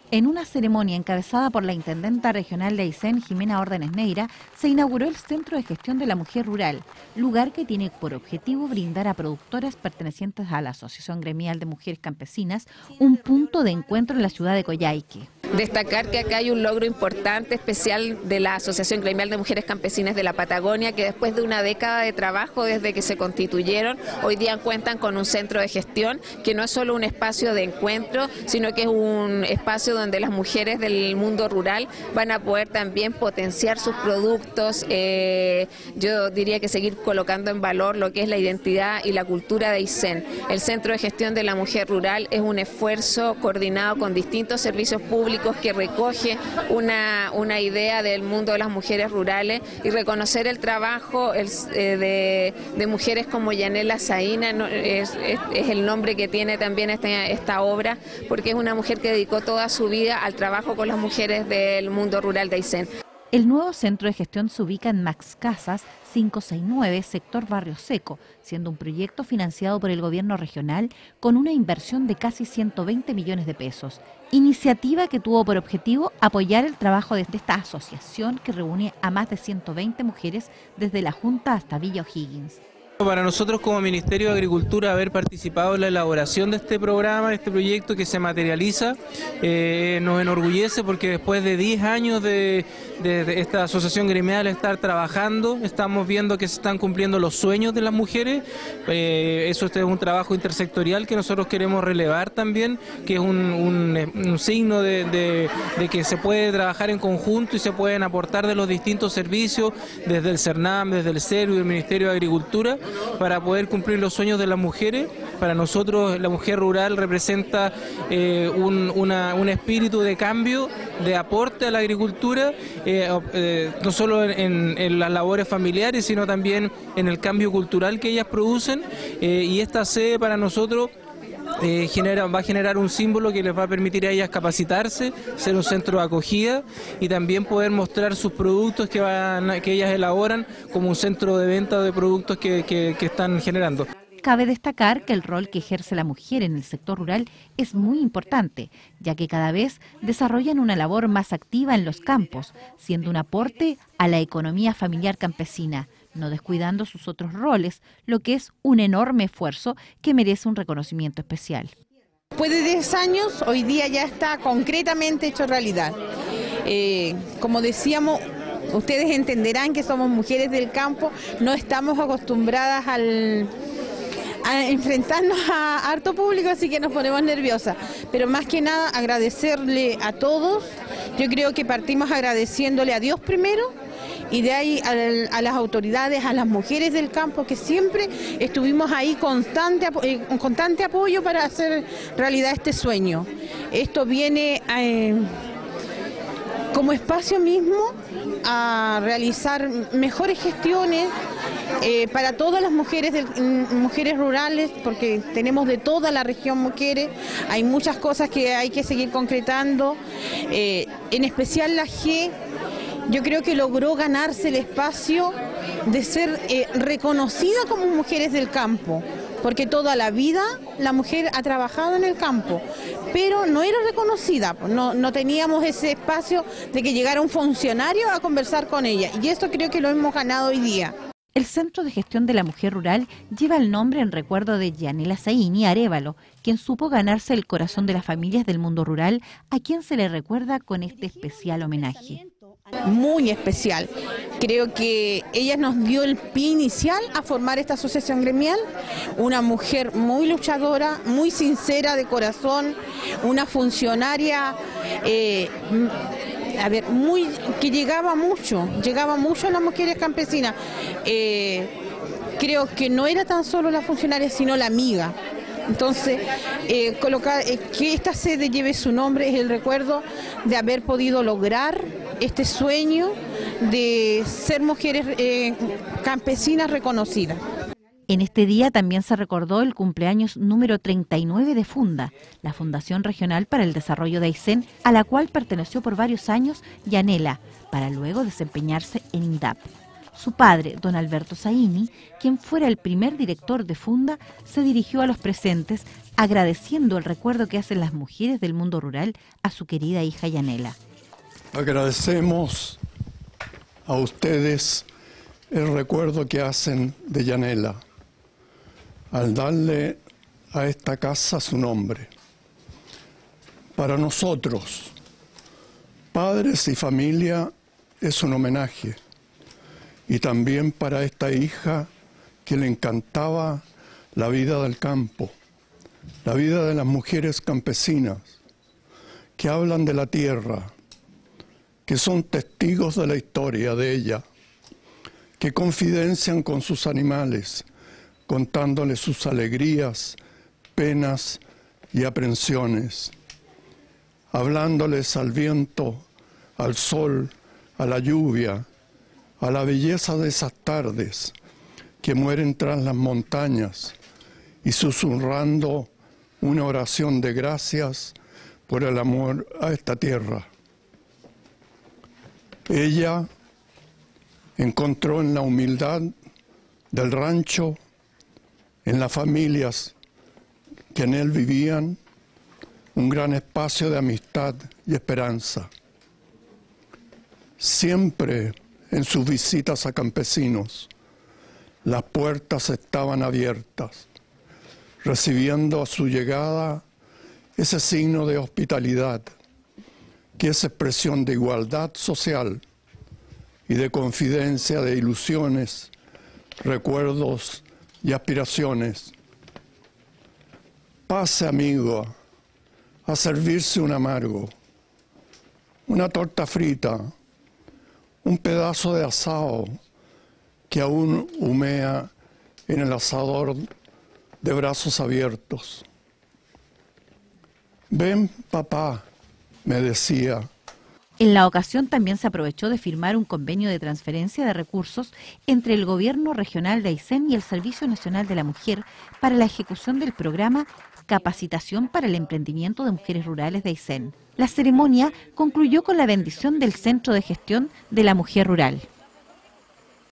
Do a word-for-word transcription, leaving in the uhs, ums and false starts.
En una ceremonia encabezada por la intendenta regional de Aysén, Jimena Órdenes Neira, se inauguró el Centro de Gestión de la Mujer Rural, lugar que tiene por objetivo brindar a productoras pertenecientes a la Asociación Gremial de Mujeres Campesinas un punto de encuentro en la ciudad de Coyhaique. Destacar que acá hay un logro importante, especial de la Asociación Gremial de Mujeres Campesinas de la Patagonia, que después de una década de trabajo desde que se constituyeron, hoy día cuentan con un centro de gestión que no es solo un espacio de encuentro, sino que es un espacio donde las mujeres del mundo rural van a poder también potenciar sus productos, eh, yo diría que seguir colocando en valor lo que es la identidad y la cultura de Aysén. El Centro de Gestión de la Mujer Rural es un esfuerzo coordinado con distintos servicios públicos que recoge una, una idea del mundo de las mujeres rurales y reconocer el trabajo el, eh, de, de mujeres como Yanela Saína, no, es, es, es el nombre que tiene también esta, esta obra, porque es una mujer que dedicó toda su vida al trabajo con las mujeres del mundo rural de Aysén. El nuevo centro de gestión se ubica en Max Casas quinientos sesenta y nueve, sector Barrio Seco, siendo un proyecto financiado por el gobierno regional con una inversión de casi ciento veinte millones de pesos. Iniciativa que tuvo por objetivo apoyar el trabajo de esta asociación que reúne a más de ciento veinte mujeres desde la Junta hasta Villa O'Higgins. Para nosotros como Ministerio de Agricultura haber participado en la elaboración de este programa, de este proyecto que se materializa, eh, nos enorgullece porque después de diez años de, de, de esta asociación gremial estar trabajando, estamos viendo que se están cumpliendo los sueños de las mujeres. Eh, eso este es un trabajo intersectorial que nosotros queremos relevar también, que es un, un, un signo de, de, de que se puede trabajar en conjunto y se pueden aportar de los distintos servicios, desde el CERNAM, desde el CERU y el Ministerio de Agricultura, para poder cumplir los sueños de las mujeres. Para nosotros la mujer rural representa eh, un, una, un espíritu de cambio, de aporte a la agricultura, eh, eh, no solo en, en las labores familiares, sino también en el cambio cultural que ellas producen, eh, y esta sede para nosotros Eh, genera, va a generar un símbolo que les va a permitir a ellas capacitarse, ser un centro de acogida y también poder mostrar sus productos que, van, que ellas elaboran como un centro de venta de productos que, que, que están generando. Cabe destacar que el rol que ejerce la mujer en el sector rural es muy importante, ya que cada vez desarrollan una labor más activa en los campos, siendo un aporte a la economía familiar campesina, no descuidando sus otros roles, lo que es un enorme esfuerzo que merece un reconocimiento especial. Después de diez años, hoy día ya está concretamente hecho realidad. Eh, como decíamos, ustedes entenderán que somos mujeres del campo, no estamos acostumbradas al... a enfrentarnos a harto público, así que nos ponemos nerviosas, pero más que nada agradecerle a todos. Yo creo que partimos agradeciéndole a Dios primero y de ahí a, a las autoridades, a las mujeres del campo que siempre estuvimos ahí constante, eh, constante apoyo para hacer realidad este sueño. Esto viene eh, como espacio mismo a realizar mejores gestiones eh, para todas las mujeres, del, mujeres rurales, porque tenemos de toda la región mujeres, hay muchas cosas que hay que seguir concretando, eh, en especial la G. Yo creo que logró ganarse el espacio de ser eh, reconocida como mujeres del campo, porque toda la vida la mujer ha trabajado en el campo, pero no era reconocida, no, no teníamos ese espacio de que llegara un funcionario a conversar con ella, y esto creo que lo hemos ganado hoy día. El Centro de Gestión de la Mujer Rural lleva el nombre en recuerdo de Yanela Saíni Arévalo, quien supo ganarse el corazón de las familias del mundo rural, a quien se le recuerda con este especial homenaje. Muy especial. Creo que ella nos dio el pie inicial a formar esta asociación gremial, una mujer muy luchadora, muy sincera de corazón, una funcionaria eh, a ver, muy que llegaba mucho, llegaba mucho a las mujeres campesinas. Eh, creo que no era tan solo la funcionaria, sino la amiga. Entonces, eh, colocar, eh, que esta sede lleve su nombre es el recuerdo de haber podido lograr este sueño de ser mujeres eh, campesinas reconocidas. En este día también se recordó el cumpleaños número treinta y nueve de Funda, la Fundación Regional para el Desarrollo de Aysén, a la cual perteneció por varios años Yanela, para luego desempeñarse en INDAP. Su padre, don Alberto Saíni, quien fuera el primer director de Funda, se dirigió a los presentes agradeciendo el recuerdo que hacen las mujeres del mundo rural a su querida hija Yanela. Agradecemos a ustedes el recuerdo que hacen de Yanela al darle a esta casa su nombre. Para nosotros, padres y familia, es un homenaje. Y también para esta hija que le encantaba la vida del campo, la vida de las mujeres campesinas, que hablan de la tierra, que son testigos de la historia de ella, que confidencian con sus animales, contándoles sus alegrías, penas y aprensiones, hablándoles al viento, al sol, a la lluvia, a la belleza de esas tardes que mueren tras las montañas y susurrando una oración de gracias por el amor a esta tierra. Ella encontró en la humildad del rancho, en las familias que en él vivían, un gran espacio de amistad y esperanza. Siempre en sus visitas a campesinos, las puertas estaban abiertas, recibiendo a su llegada ese signo de hospitalidad, que es expresión de igualdad social y de confidencia de ilusiones, recuerdos y aspiraciones. Pase, amigo, a servirse un amargo, una torta frita, un pedazo de asado que aún humea en el asador de brazos abiertos. Ven, papá, me decía. En la ocasión también se aprovechó de firmar un convenio de transferencia de recursos entre el Gobierno Regional de Aysén y el Servicio Nacional de la Mujer para la ejecución del programa Capacitación para el Emprendimiento de Mujeres Rurales de Aysén. La ceremonia concluyó con la bendición del Centro de Gestión de la Mujer Rural.